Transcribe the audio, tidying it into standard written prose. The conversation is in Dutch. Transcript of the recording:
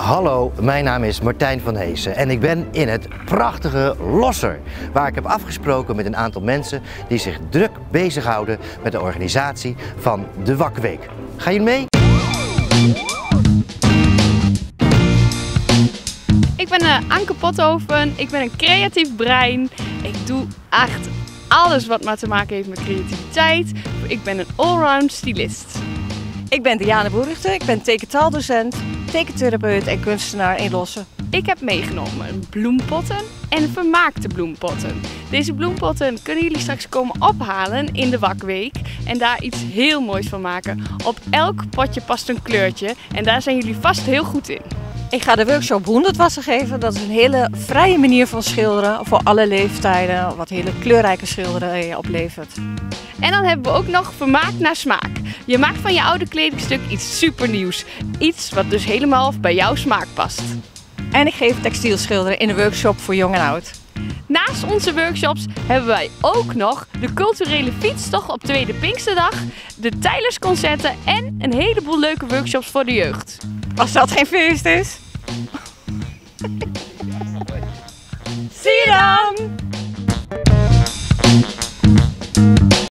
Hallo, mijn naam is Martijn van Heesen en ik ben in het prachtige Losser, waar ik heb afgesproken met een aantal mensen die zich druk bezighouden met de organisatie van de Wakweek. Ga je mee? Ik ben Anke Pothoven, ik ben een creatief brein. Ik doe echt alles wat maar te maken heeft met creativiteit. Ik ben een allround stylist. Ik ben Diane Boerigte, ik ben tekentaaldocent, tekentherapeut en kunstenaar in Losser. Ik heb meegenomen bloempotten en vermaakte bloempotten. Deze bloempotten kunnen jullie straks komen ophalen in de Wakweek en daar iets heel moois van maken. Op elk potje past een kleurtje en daar zijn jullie vast heel goed in. Ik ga de workshop 100 wassen geven. Dat is een hele vrije manier van schilderen voor alle leeftijden, wat hele kleurrijke schilderijen oplevert. En dan hebben we ook nog vermaakt naar smaak. Je maakt van je oude kledingstuk iets supernieuws. Iets wat dus helemaal bij jouw smaak past. En ik geef textielschilderen in de workshop voor jong en oud. Naast onze workshops hebben wij ook nog de culturele fietstocht op Tweede Pinksterdag, de Tijlersconcerten en een heleboel leuke workshops voor de jeugd. Als dat geen feest is.